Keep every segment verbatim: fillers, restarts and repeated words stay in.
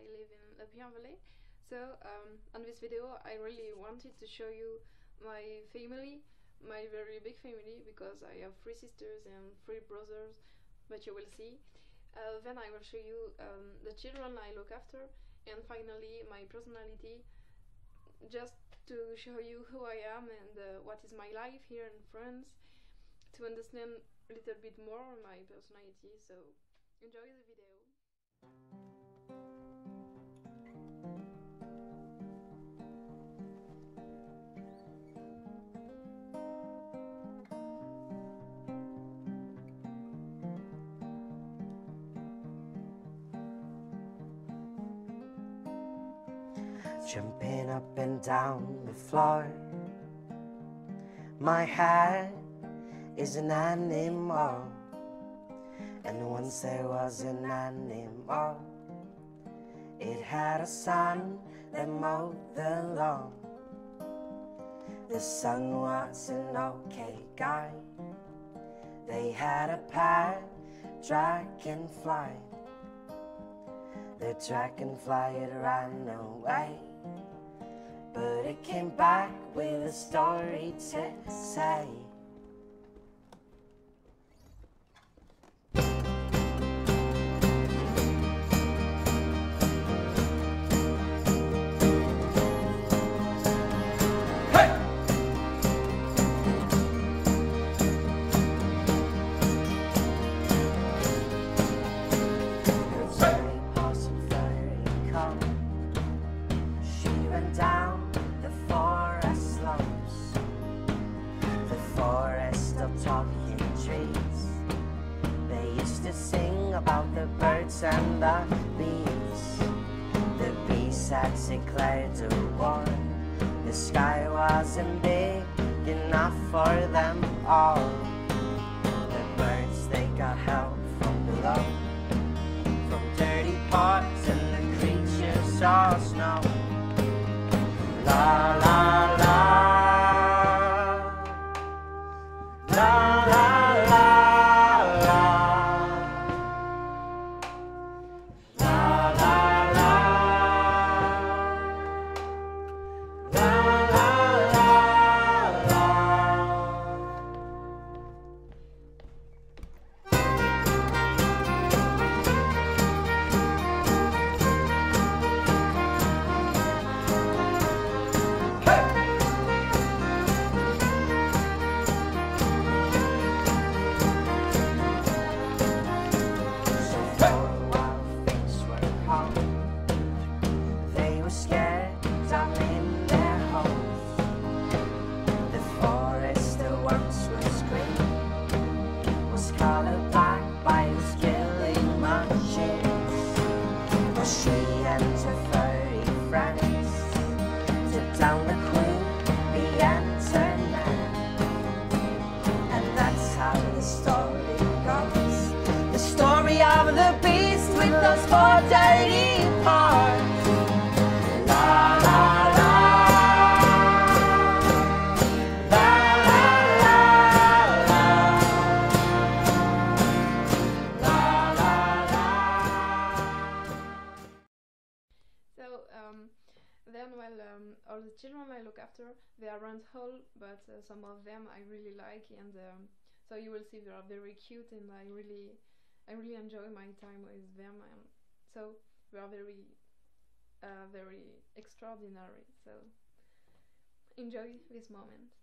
I live in La Pierre-Vallée. So um, on this video I really wanted to show you my family, my very big family, because I have three sisters and three brothers, but you will see. Uh, then I will show you um, the children I look after, and finally my personality, just to show you who I am and uh, what is my life here in France, to understand a little bit more my personality. So enjoy the video. Jumping up and down the floor, my head is an animal, and once there was an animal. It had a son that mowed the lawn. The son was an okay guy. They had a pet dragonfly. The dragonfly had ran away, but it came back with a story to say. Talking trees, they used to sing about the birds and the bees. The bees had declared a war. The sky wasn't big enough for them all. The birds, they got help from below, from dirty pots and the creatures all snow. La la la. La la la la, la la la, la la la la. Down the Queen, the internet, and that's how the story goes. The story of the beast with those four dirty parts. La la la, la la la la, la la la. So um, then, well, um, all the children I look after, they aren't whole, but uh, some of them I really like, and um, so you will see they are very cute, and I really, I really enjoy my time with them, and so they are very, uh, very extraordinary. So enjoy this moment.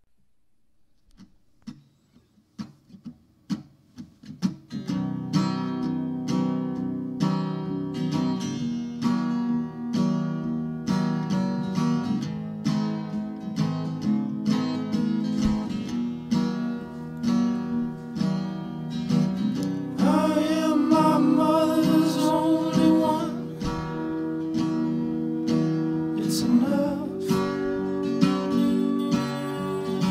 Enough.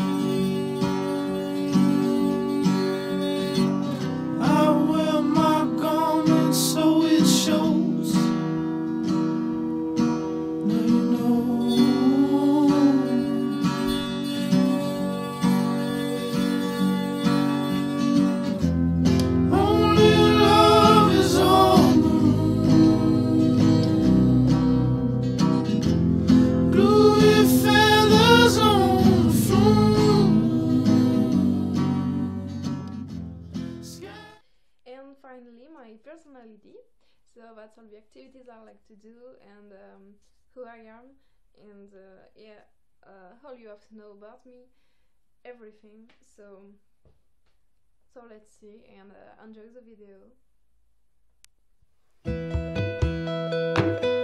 personality. So that's all the activities I like to do, and um, who I am, and uh, yeah, uh, all you have to know about me, everything. So, so let's see and uh, enjoy the video.